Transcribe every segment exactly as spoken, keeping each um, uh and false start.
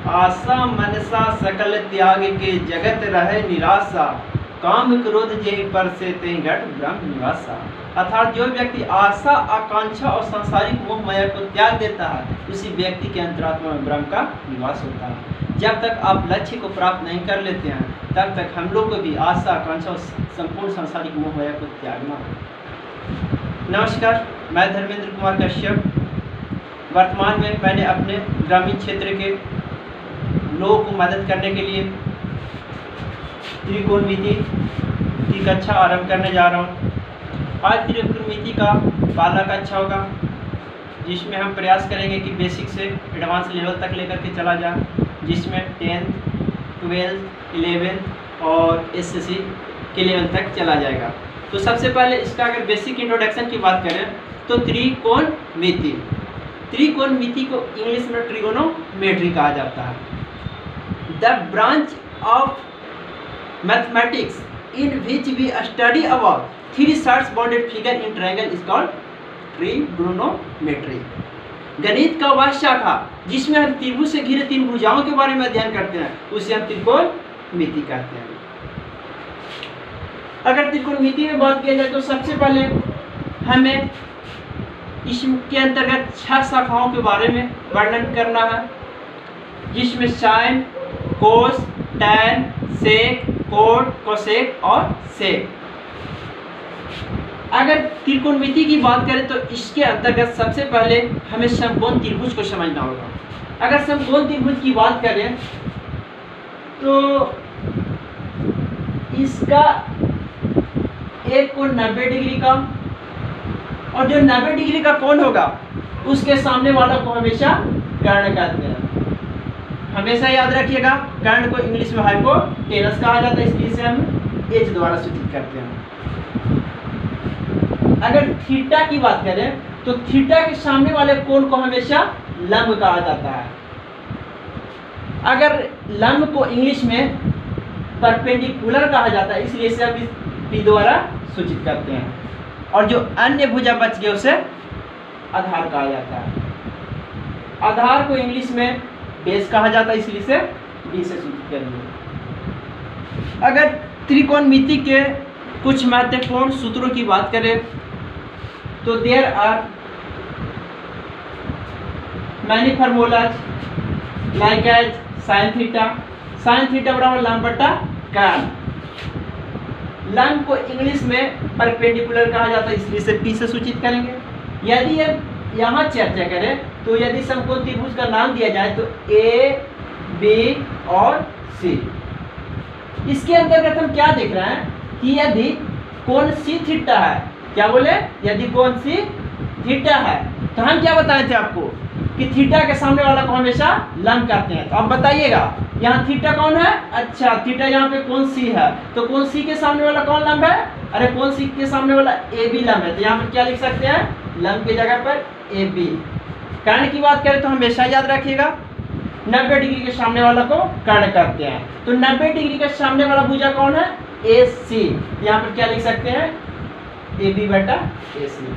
आशा मनसा सकल त्याग के जगत रहे निराशा, काम क्रोध जेहि पर से तेहि घट ब्रह्म निवासा। अर्थात जो व्यक्ति आशा, आकांक्षा और सांसारिक मोह माया को त्याग देता है, उसी व्यक्ति के अंतरात्मा में ब्रह्म का निवास होता है। जब तक आप लक्ष्य को प्राप्त नहीं कर लेते हैं, तब तक हम लोग को भी आशा, आकांक्षा और संपूर्ण सांसारिक मोह माया को त्यागना है। नमस्कार, मैं धर्मेंद्र कुमार कश्यप। वर्तमान में मैंने अपने ग्रामीण क्षेत्र के लोगों को मदद करने के लिए त्रिकोणमिति की कक्षा आरंभ करने जा रहा हूँ। आज त्रिकोणमिति का पहला कक्षा होगा, जिसमें हम प्रयास करेंगे कि बेसिक से एडवांस लेवल तक लेकर के चला जाए, जिसमें टेंथ, ट्वेल्थ, इलेवेंथ और एसएससी के लेवल तक चला जाएगा। तो सबसे पहले इसका अगर बेसिक इंट्रोडक्शन की बात करें तो त्रिकोणमिति त्रिकोणमिति को इंग्लिश में ट्रिगोनोमेट्री कहा जाता है। The branch of mathematics in which we study about three sides bounded figure in triangle is called trigonometry. गणित का वह शाखा जिसमें हम त्रिभुज से घिरे तीन भुजाओं के बारे में अध्ययन करते हैं, उसे हम त्रिकोणमिति कहते हैं। अगर त्रिकोणमिति में बात किया जाए तो सबसे पहले हमें इसके अंतर्गत छह शाखाओं के बारे में वर्णन करना है, जिसमें sine, cos, tan, sec, cot, cosec और सेक। अगर त्रिकोणमिति की बात करें तो इसके अंतर्गत सबसे पहले हमें समकोण त्रिभुज को समझना होगा। अगर समकोण त्रिभुज की बात करें तो इसका एक कोण नब्बे डिग्री का, और जो नब्बे डिग्री का कोण होगा उसके सामने वाला को हमेशा कर्ण कहते हैं। हमेशा याद रखिएगा, कर्ण को इंग्लिश में हाइपोटेनस कहा जाता है, इसलिए इसे हम एच द्वारा सूचित करते हैं। अगर थीटा की बात करें तो थीटा के सामने वाले कोण को हमेशा लंब कहा जाता है। अगर लंब को इंग्लिश में परपेंडिकुलर कहा जाता है, इसलिए इसे हम पी द्वारा सूचित करते हैं। और जो अन्य भुजा बच गए उसे आधार कहा जाता है। आधार को इंग्लिश में बेस कहा जाता है, इसलिए इसे बी से सूचित करेंगे। अगर त्रिकोणमिति के कुछ महत्वपूर्ण सूत्रों की बात करें तो there are many formulas like as sine theta sine theta बराबर लंब बटा कर्ण। लंब को इंग्लिश में परपेंडिकुलर कहा जाता है, इसलिए इसे पी से सूचित करेंगे। यदि यहाँ चर्चा करें तो यदि समकोण त्रिभुज का नाम दिया जाए तो ए, बी और सी। इसके अंतर्गत हम क्या देख रहे हैं कि यदि कोण सी थीटा है, क्या बोले, यदि कोण सी थीटा है तो हम क्या बताए थे आपको कि थीटा के सामने वाला को हमेशा लंब कहते हैं। तो अब बताइएगा यहाँ थीटा कौन है? अच्छा, थीटा यहाँ पे कोण सी है, तो कोण सी के सामने वाला कौन लंब है? अरे कोण सी के सामने वाला ए बी लंब है, तो यहाँ पर क्या लिख सकते हैं? लंब की जगह पर ए बी। कर्ण की बात करें तो हमेशा याद रखिएगा नब्बे डिग्री के सामने वाला को कर्ण कहते हैं। तो नब्बे डिग्री के सामने वाला भुजा कौन है? ए सी। यहाँ पर क्या लिख सकते हैं? ए बी बटा ए सी।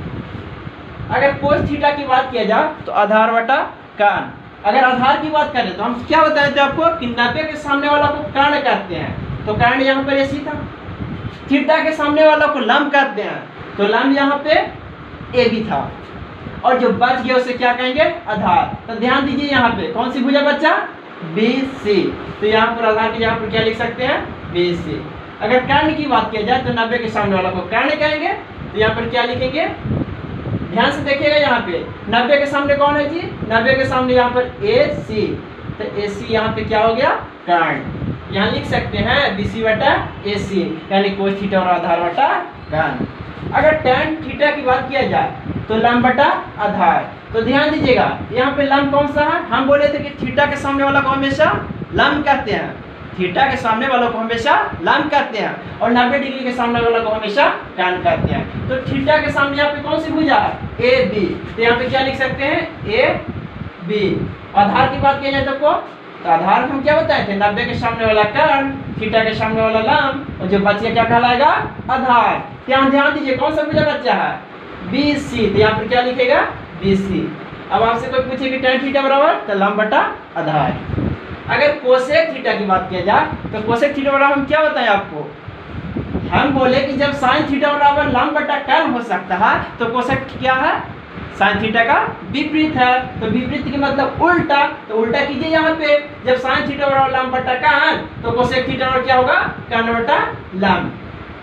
अगर कोस थीटा की बात किया जाए तो आधार बटा कर्ण। अगर आधार की बात करें तो हम क्या बताए थे आपको कि नब्बे के सामने वाला को कर्ण कहते हैं, तो कर्ण यहाँ पर ए सी था। थीटा के सामने वाला को लंब कहते हैं, तो लंब यहाँ पे ए बी था, और जो बच गया उसे क्या कहेंगे? आधार। तो ध्यान दीजिए यहाँ पे कौन सी भुजा बचा? B C. तो यहाँ पर आधार के यहाँ पर क्या लिख सकते हैं? B C. अगर कर्ण की बात किया जाए तो नब्बे के सामने वाला को कर्ण कहेंगे, तो यहाँ पर क्या लिखेंगे? ध्यान से देखिएगा, यहाँ पे नब्बे के सामने कौन है जी? नब्बे के सामने यहाँ पर ए सी, तो ए सी यहाँ पे क्या हो गया? कर्ण। यहाँ लिख सकते हैं बी सी बटा ए सी, यानी कोस थीटा और आधार बटा कर्ण। अगर tan थीटा की बात किया जाए तो लंब बटा आधार। तो ध्यान दीजिएगा यहाँ पे लंब कौन सा है? हम बोले थे कि थीटा के सामने वाला को हमेशा लंब कहते हैं, थीटा के सामने वाला को हमेशा लंब कहते हैं, और नब्बे डिग्री के सामने वाला को हमेशा कर्ण कहते हैं। तो थीटा के सामने यहाँ पे कौन सी भुजा है? A B. तो यहाँ पे क्या लिख सकते हैं? A B. आधार की बात किया जाए तो को तो आधार हम क्या बताए थे? नब्बे के सामने वाला कर्ण, थीटा के सामने वाला लंब, और जो बच गया क्या कहलाएगा? आधार। यहाँ ध्यान दीजिए कौन सा भुजा बच्चा है? B C. तो यहाँ पर क्या लिखेगा? B C. अब आपसे कोई पूछे कि tan थीटा बराबर, तो लंब बटा आधार। अगर कोसेक थीटा की बात किया जाए तो कोसेक थीटा बराबर हम क्या बताएं आपको, हम बोले कि जब साइन थीटा बराबर लंब बटा कर्ण हो सकता है तो कोसेक क्या है, साइन थीटा का विपरीत है। तो विपरीत की मतलब उल्टा, तो उल्टा कीजिए यहाँ पे, जब साइन थीटा बराबर लंब बटा कर्ण तो कोसेक थीटा बराबर क्या होगा, कर्ण बटा लंब।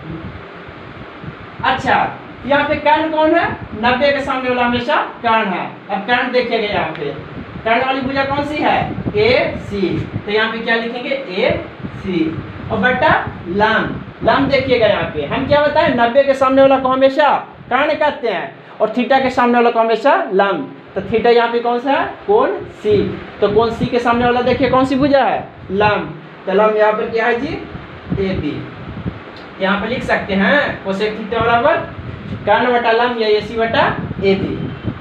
अच्छा यहाँ पे कर्ण कौन है, नब्बे के सामने वाला हमेशा कर्ण है। अब कर्ण देखिएगा यहाँ पे कर्ण वाली भुजा कौन सी है, ए सी, तो यहाँ पे क्या लिखेंगे ए सी, और बटा लंब, लंब देखिएगा यहाँ पे हम क्या बताएं, नब्बे के सामने वाला को हमेशा कर्ण कहते हैं और थीटा के सामने वाला को हमेशा लंब। तो थीटा यहाँ पे कौन सा है, कोण सी, तो कोण सी के सामने वाला देखिए कौन सी भुजा है, लंब, तो लंब यहाँ पर क्या है जी, ए बी। यहाँ पे लिख सकते हैं कोसेक थीटा बराबर कर्ण बटा लंब या ए सी बटा ए बी।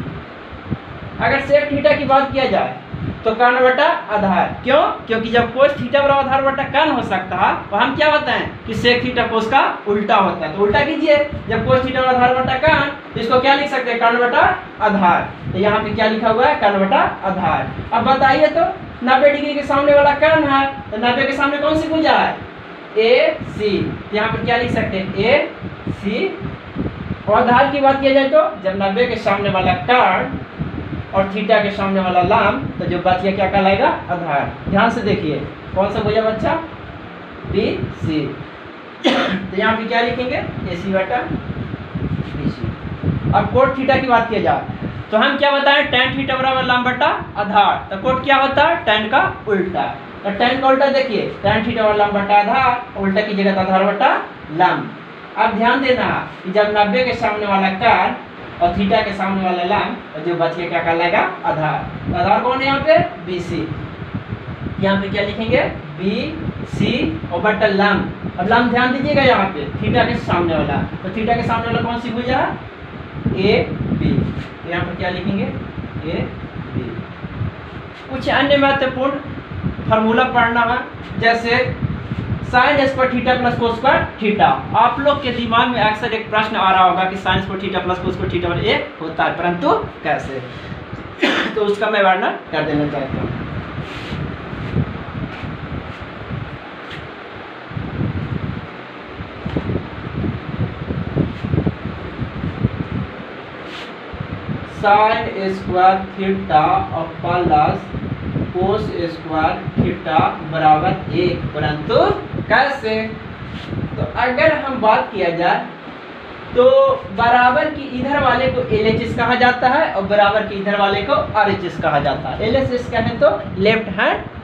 अगर सेक थीटा की बात किया जाए तो कर्ण बटा आधार, क्यों, क्योंकि जब कोस थीटा बराबर आधार बटा कर्ण हो सकता है तो हम क्या बताएं कि सेक थीटा कोस का उल्टा होता है। तो उल्टा कीजिए, जब कोस थीटा बराबर आधार बटा कर्ण तो इसको क्या लिख सकते हैं, कर्ण बटा आधार। तो यहाँ पे क्या लिखा हुआ है, कर्ण बटा आधार। अब बताइए तो नब्बे डिग्री के सामने वाला कर्ण है तो नब्बे के सामने कौन सी भुजा है, ए सी, यहाँ पर क्या लिख सकते हैं ए सी। और आधार की बात किया जाए तो जब नब्बे के सामने वाला कर्ण और थीटा के सामने वाला लंब तो जो बच गया क्या कहलाएगा, आधार। ध्यान से देखिए कौन सा भुजा बच्चा, बी सी, तो यहाँ पे क्या लिखेंगे ए सी बटा बी सी। अब कोट थीटा की बात किया जाए तो हम क्या बताएं, tan थीटा बराबर लंब बटा आधार, तो कोट क्या होता है, tan का उल्टा। तो tan का उल्टा देखिए, tan थीटा बराबर लंब बटा आधार, उल्टा कीजिएगा तो आधार बटा लंब। अब ध्यान देना कि जब नब्बे के सामने वाला कर्ण और थीटा के सामने वाला लंब और जो बच गया क्या कहलाएगा, आधार। तो आधार कौन है यहाँ पे, बी सी, यहाँ पे क्या लिखेंगे बी सी और बटा लंब। अब लंब ध्यान दीजिएगा यहाँ पे थीटा के सामने वाला, तो थीटा के सामने वाला कौन सी भुजा है, ए बी, तो यहाँ पर क्या लिखेंगे ए बी। कुछ अन्य महत्वपूर्ण फार्मूला पढ़ना है, जैसे sine square theta plus cos square theta. आप लोग के दिमाग में अक्सर एक प्रश्न आ रहा होगा कि sine square theta plus cos square theta बराबर एक होता है, परंतु कैसे, तो उसका मैं वर्णन कर देना चाहता हूँ। साइन स्क्वायर थीटा और प्लस कोस स्क्वायर थीटा बराबर एक, परंतु कैसे। तो अगर हम बात किया जाए तो बराबर की इधर वाले को एल एच एस कहा जाता है और बराबर के इधर वाले को आर एच एस कहा जाता है। एल एच एस कहें तो लेफ्ट हैंड